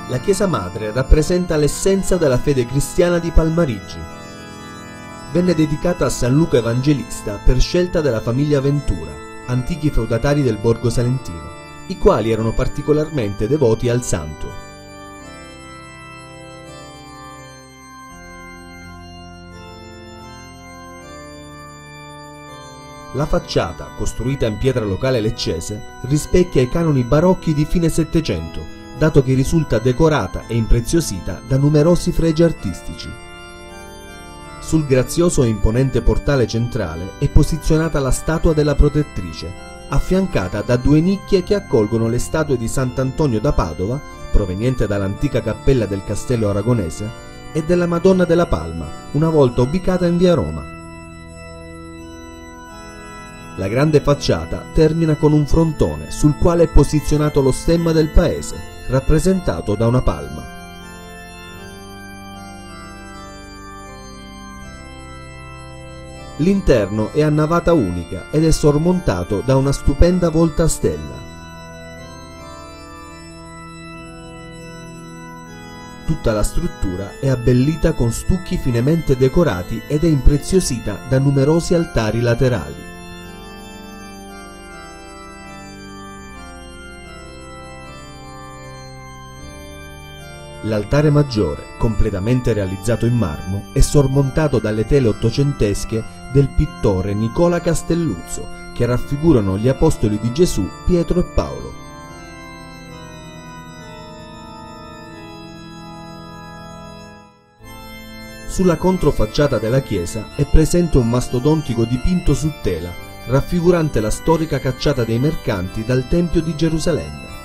La chiesa madre rappresenta l'essenza della fede cristiana di Palmarigi. Venne dedicata a San Luca Evangelista per scelta della famiglia Ventura, antichi feudatari del Borgo Salentino, i quali erano particolarmente devoti al santo. La facciata, costruita in pietra locale leccese, rispecchia i canoni barocchi di fine Settecento, dato che risulta decorata e impreziosita da numerosi fregi artistici. Sul grazioso e imponente portale centrale è posizionata la statua della protettrice, affiancata da due nicchie che accolgono le statue di Sant'Antonio da Padova, proveniente dall'antica cappella del castello aragonese, e della Madonna della Palma, una volta ubicata in via Roma. La grande facciata termina con un frontone sul quale è posizionato lo stemma del paese, rappresentato da una palma. L'interno è a navata unica ed è sormontato da una stupenda volta a stella. Tutta la struttura è abbellita con stucchi finemente decorati ed è impreziosita da numerosi altari laterali. L'altare maggiore, completamente realizzato in marmo, è sormontato dalle tele ottocentesche del pittore Nicola Castelluzzo, che raffigurano gli apostoli di Gesù, Pietro e Paolo. Sulla controfacciata della chiesa è presente un mastodontico dipinto su tela, raffigurante la storica cacciata dei mercanti dal Tempio di Gerusalemme.